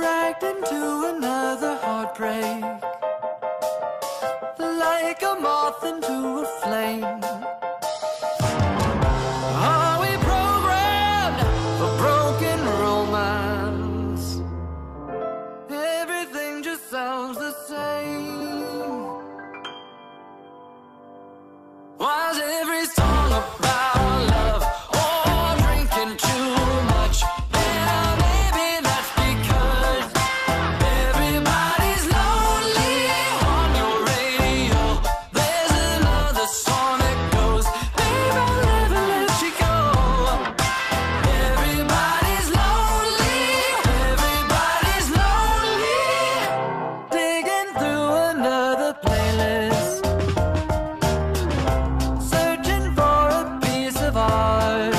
dragged into another heartbreak, like a moth into a flame. Are we programmed for broken romance? Everything just sounds the same. Why's every song about love or drinking too much? Yeah, maybe that's because everybody's lonely. On your radio there's another song that goes, babe, I'll never let you go. Everybody's lonely, everybody's lonely. Digging through another playlist, searching for a piece of art.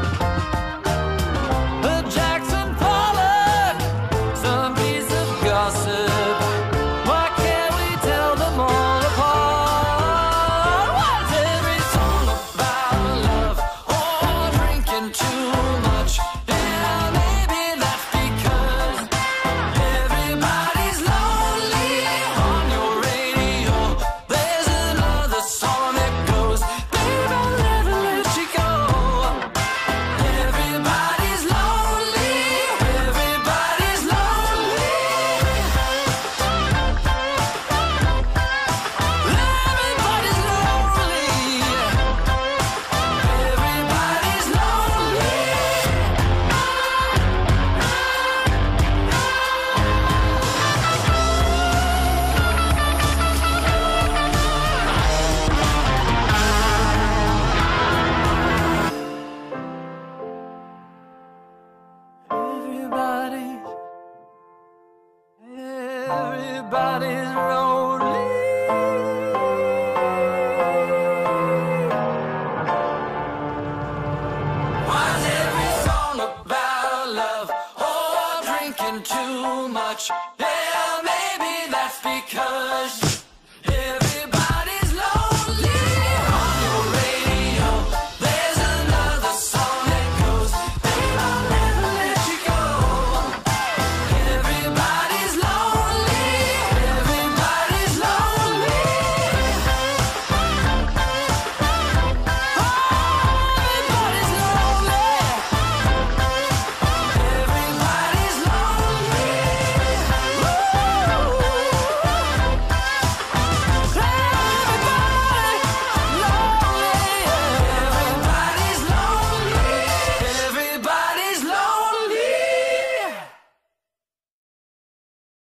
A Jackson Pollock, some piece of gossip. Why can't we tell them all apart? Why's every song about love or drinking too much? Yeah, maybe that's because everybody's lonely. On your radio there's another song that goes, babe, I'll never let you go. Everybody's lonely, everybody's lonely. Everybody's lonely, everybody's lonely. Everybody's